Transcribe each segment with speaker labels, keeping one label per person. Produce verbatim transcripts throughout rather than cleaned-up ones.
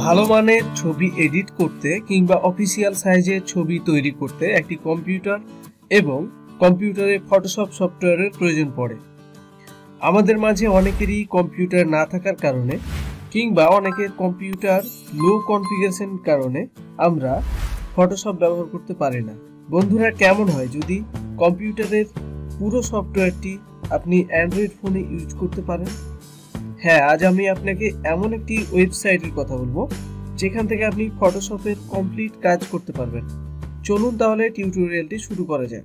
Speaker 1: ভালো মানের ছবি এডিট করতে কিংবা অফিসিয়াল সাইজের ছবি তৈরি করতে একটি কম্পিউটার এবং কম্পিউটারে ফটোশপ সফটওয়্যারের প্রয়োজন পড়ে। আমাদের মাঝে অনেকেরই কম্পিউটার না থাকার কারণে কিংবা অনেকের কম্পিউটার লো কনফিগারেশন কারণে আমরা ফটোশপ ব্যবহার করতে পারি না। বন্ধুরা, কেমন হয় যদি কম্পিউটারের পুরো সফটওয়্যারটি আপনি অ্যান্ড্রয়েড ফোনে ইউজ করতে পারেন? হ্যাঁ, আজ আমি আপনাকে এমন একটি ওয়েবসাইটের কথা বলবো যেখান থেকে আপনি ফটোশপের কমপ্লিট কাজ করতে পারবেন। চলুন তাহলে টিউটোরিয়ালটি শুরু করা যাক।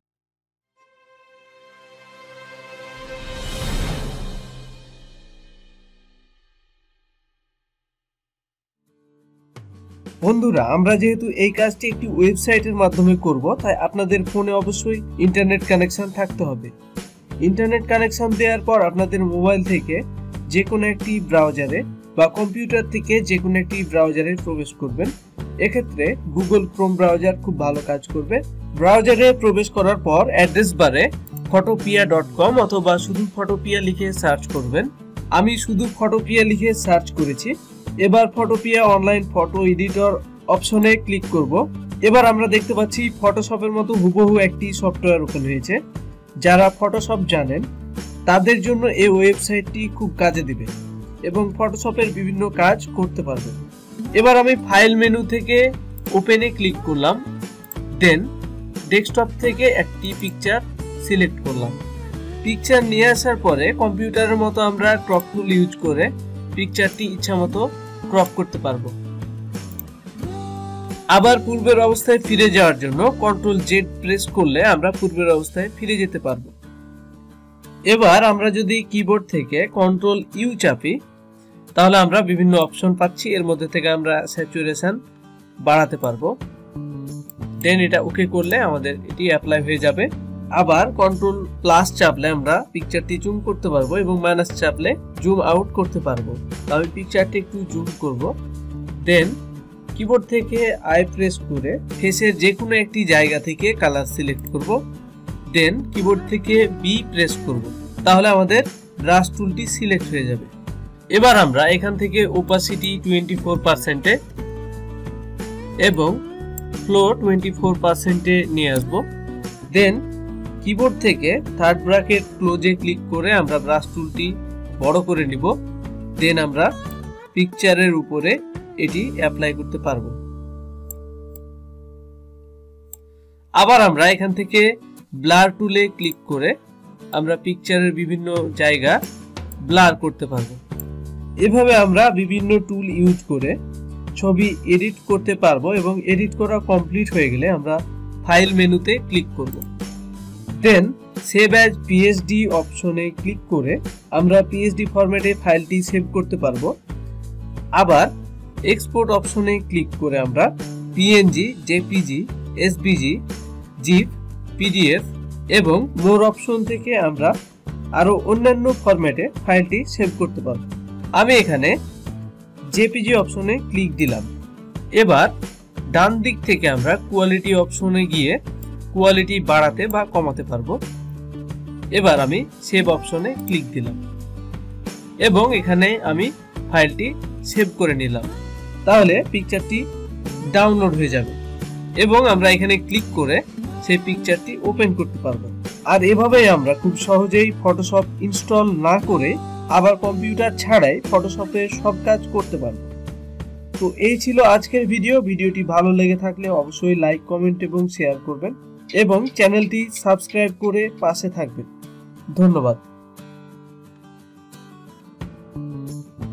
Speaker 1: বন্ধুরা, আমরা যেহেতু এই কাজটি একটি ওয়েবসাইটের মাধ্যমে করব, তাই আপনাদের ফোনে অবশ্যই ইন্টারনেট কানেকশন থাকতে হবে। ইন্টারনেট কানেকশন দেওয়ার পর আপনাদের মোবাইল থেকে যে কোনো একটি ব্রাউজারে বা কম্পিউটার থেকে যে কোনো একটি ব্রাউজারে প্রবেশ করবেন। এক্ষেত্রে গুগল ক্রোম ব্রাউজার খুব ভালো কাজ করবে। ব্রাউজারে প্রবেশ করার পর অ্যাড্রেস বারে ফটোপিয়া ডট কম অথবা শুধু ফটোপিয়া লিখে সার্চ করবেন। আমি শুধু ফটোপিয়া লিখে সার্চ করেছি। এবার ফটোপিয়া অনলাইন ফটো এডিটর অপশনে ক্লিক করব। এবার আমরা দেখতে পাচ্ছি ফটোশপের মতো হুবহু একটি সফটওয়্যার ওপেন হয়েছে। যারা ফটোশপ জানেন তাদের জন্য এই ওয়েবসাইটটি খুব কাজে দিবে এবং ফটোশপের বিভিন্ন কাজ করতে পারবে। এবার আমি ফাইল মেনু থেকে ওপেনে ক্লিক করলাম, দেন ডেস্কটপ থেকে একটি পিকচার সিলেক্ট করলাম। পিকচার নিয়ে আসার পরে কম্পিউটারের মতো আমরা ক্রপ টুল ইউজ করে পিকচারটি ইচ্ছা মতো ক্রপ করতে পারবো। আবার পূর্বের অবস্থায় ফিরে যাওয়ার জন্য কন্ট্রোল জেড প্রেস করলে আমরা পূর্বের অবস্থায় ফিরে যেতে পারবো। এবার আমরা যদি কিবোর্ড থেকে কন্ট্রোল ইউ চাপি তাহলে আমরা বিভিন্ন অপশন পাচ্ছি। এর মধ্যে থেকে আমরা স্যাচুরেশন বাড়াতে পারবো। দেন এটা ওকে করলে আমাদের এটি অ্যাপ্লাই হয়ে যাবে। আবার কন্ট্রোল প্লাস চাপলে আমরা পিকচারটি জুম করতে পারবো এবং মাইনাস চাপলে জুম আউট করতে পারবো। আমি পিকচারটি একটু জুম করব। দেন কিবোর্ড থেকে আই প্রেস করে ফেসের যে কোনো একটি জায়গা থেকে কালার সিলেক্ট করব। দেন কিবোর্ড থেকে বি প্রেস করব। তাহলে আমাদের ব্রাশ টুলটি সিলেক্ট হয়ে যাবে। এবার আমরা এখান থেকে ওপাসিটি টোয়েন্টি ফোর পার্সেন্টে এবং ফ্লো টোয়েন্টি ফোর পার্সেন্টে নিয়ে আসব। দেন কিবোর্ড থেকে থার্ড ব্র্যাকেট ক্লোজে ক্লিক করে আমরা ব্রাশ টুলটি বড় করে নিব। দেন আমরা পিকচারের উপরে এটি অ্যাপ্লাই করতে পারবো। আবার আমরা এখান থেকে ব্লার টুলে ক্লিক করে আমরা পিকচারের বিভিন্ন জায়গা ব্লার করতে পারবো। এভাবে আমরা বিভিন্ন টুল ইউজ করে ছবি এডিট করতে পারবো এবং এডিট করা কমপ্লিট হয়ে গেলে আমরা ফাইল মেনুতে ক্লিক করব। দেন সেভ অ্যাজ পিএসডি অপশনে ক্লিক করে আমরা পিএসডি ফরম্যাটে ফাইলটি সেভ করতে পারবো। আবার এক্সপোর্ট অপশনে ক্লিক করে আমরা PNG, JPG, SVG, zip, PDF এবং মোর অপশন থেকে আমরা আরো অন্যান্য ফরম্যাটে ফাইলটি সেভ করতে পারবো। আমি এখানে জেপিজি অপশনে ক্লিক দিলাম। এবার ডান দিক থেকে আমরা কোয়ালিটি অপশনে গিয়ে কোয়ালিটি বাড়াতে বা কমাতে পারবো। এবার আমি সেভ অপশনে ক্লিক দিলাম এবং এখানে আমি ফাইলটি সেভ করে নিলাম। তাহলে পিকচারটি ডাউনলোড হয়ে যাবে এবং আমরা এখানে ক্লিক করে সেই পিকচারটি ওপেন করতে পারবো। আর এভাবেই আমরা খুব সহজেই ফটোশপ ইনস্টল না করে আবার কম্পিউটার ছাড়াই ফটোশপের সব কাজ করতে পারবো। তো এই ছিল আজকের ভিডিও। ভিডিওটি ভালো লেগে থাকলে অবশ্যই লাইক, কমেন্ট এবং শেয়ার করবেন এবং চ্যানেলটি সাবস্ক্রাইব করে পাশে থাকবেন। ধন্যবাদ।